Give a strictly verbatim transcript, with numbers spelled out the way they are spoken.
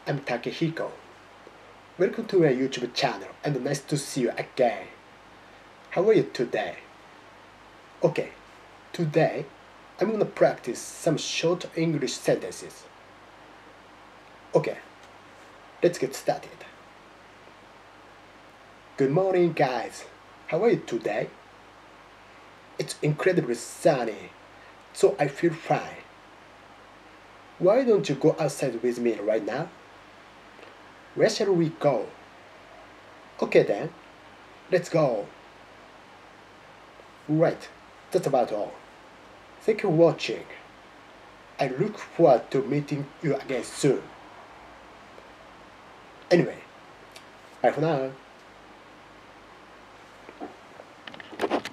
I'm Takehiko. Welcome to my YouTube channel and nice to see you again. How are you today? Okay, today I'm gonna practice some short English sentences. Okay, let's get started. Good morning, guys. How are you today? It's incredibly sunny, so I feel fine. Why don't you go outside with me right now? Where shall we go? Okay then, let's go. Right, that's about all. Thank you for watching. I look forward to meeting you again soon. Anyway, bye for now.